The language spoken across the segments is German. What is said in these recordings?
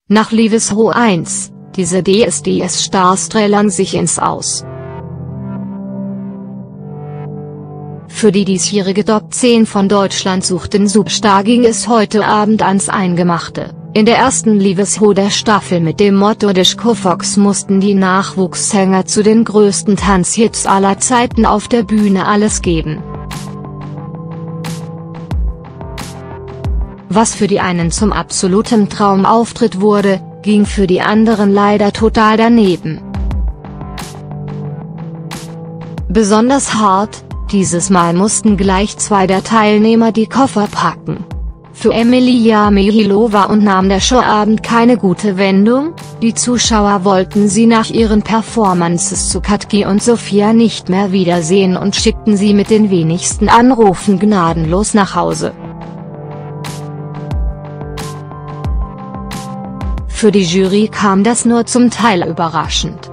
Nach Liebeshow 1, diese DSDS-Stars trällern sich ins Aus. Für die diesjährige Top 10 von Deutschland sucht den Superstar ging es heute Abend ans Eingemachte. In der ersten Liebeshow der Staffel mit dem Motto Disco Fox mussten die Nachwuchssänger zu den größten Tanzhits aller Zeiten auf der Bühne alles geben. Was für die einen zum absoluten Traumauftritt wurde, ging für die anderen leider total daneben. Besonders hart: dieses Mal mussten gleich 2 der Teilnehmer die Koffer packen. Für Emilia Michilova und nahm der Showabend keine gute Wendung, die Zuschauer wollten sie nach ihren Performances zu Katki und Sophia nicht mehr wiedersehen und schickten sie mit den wenigsten Anrufen gnadenlos nach Hause. Für die Jury kam das nur zum Teil überraschend.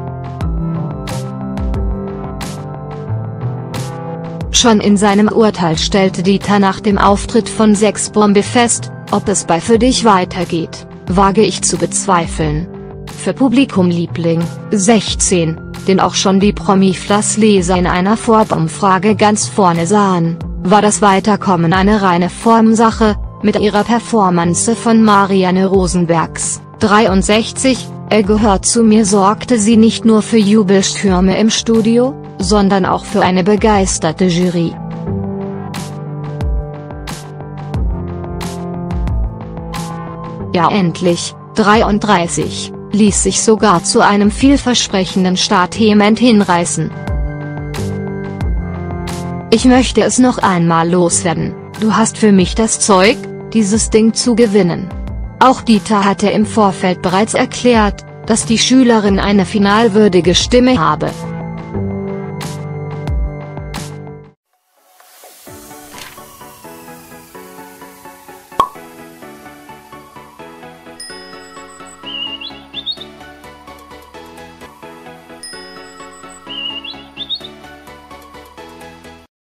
Schon in seinem Urteil stellte Dieter nach dem Auftritt von Sex Bombe fest: Ob es bei Für dich weitergeht, wage ich zu bezweifeln. Für Publikumliebling 16, den auch schon die Promi-Flass-Leser in einer Vorabumfrage ganz vorne sahen, war das Weiterkommen eine reine Formsache. Mit ihrer Performance von Marianne Rosenbergs, 63, Er gehört zu mir sorgte sie nicht nur für Jubelstürme im Studio, sondern auch für eine begeisterte Jury. Ja, endlich, 33, ließ sich sogar zu einem vielversprechenden Statement hinreißen. Ich möchte es noch einmal loswerden: Du hast für mich das Zeug, dieses Ding zu gewinnen. Auch Dieter hatte im Vorfeld bereits erklärt, dass die Schülerin eine finalwürdige Stimme habe.